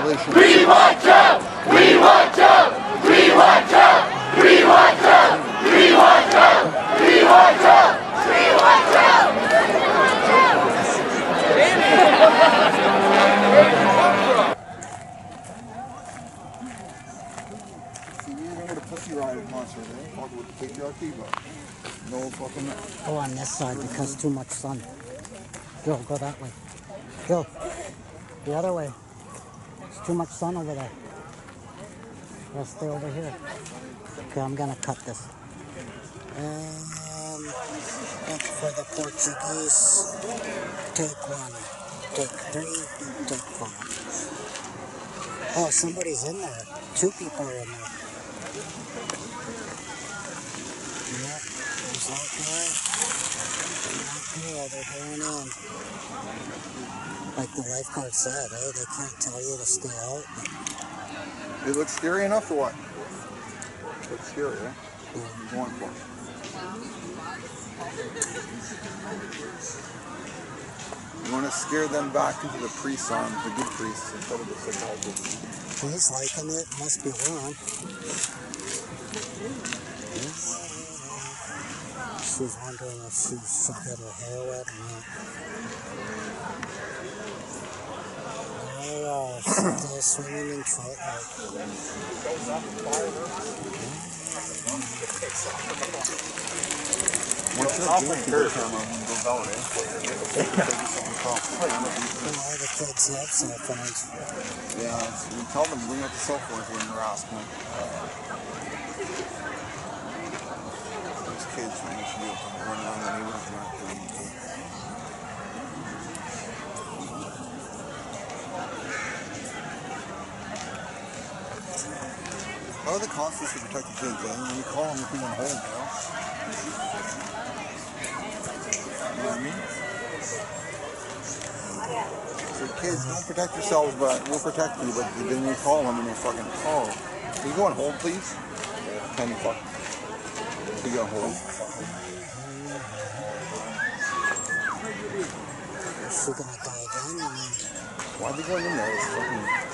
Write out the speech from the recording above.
violation. We want Trump! We want Trump! We want Trump! We want Trump! We want Trump! We want Trump! We want Trump! See, you remember the pussy riot monster there? Talk with the patriarchy, but no fucking. Go on this side because too much sun. Go that way. Go. The other way. There's too much sun over there. Let's stay over here. Okay, I'm gonna cut this. Look for the Portuguese. Take one. Take three. Take four. Oh, somebody's in there. Two people are in there. Yeah, there's that guy. Yeah, they're going in. Like the lifeguard said, they can't tell you to stay out. It looks scary enough or what? It looks scary, eh? Yeah. What are you going for? You want to scare them back into the priests on the good priests instead of the psychologists. He's liking it. Must be warm. She's wondering if she should get her hair wet or not. They are still swimming in trout lake. What's your game camera when it goes out, eh? All the kids love cell phones. Yeah, so you tell them bring out the cell phones when you're asking. Those kids, man, they should be able to run around the neighborhood and not do anything. How are the constants to protect the kids, eh? When you call them, you're being home, you know? You know what I mean? So kids, don't protect yourselves, but we'll protect you. But then you call them and they're fucking, oh, are you going home, please? Tiny fuck. You going home? Is she gonna die again? Why are they going in there? It's fucking